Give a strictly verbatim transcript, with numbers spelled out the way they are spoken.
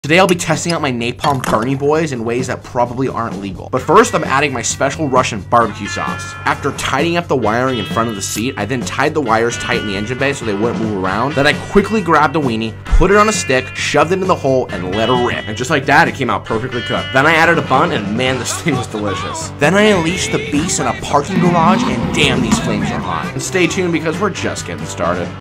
Today I'll be testing out my Napalm Bernie Boys in ways that probably aren't legal. But first I'm adding my special Russian barbecue sauce. After tidying up the wiring in front of the seat, I then tied the wires tight in the engine bay so they wouldn't move around. Then I quickly grabbed a weenie, put it on a stick, shoved it in the hole, and let her rip. And just like that, it came out perfectly cooked. Then I added a bun, and man, this thing was delicious. Then I unleashed the beast in a parking garage, and damn, these flames are hot. And stay tuned because we're just getting started.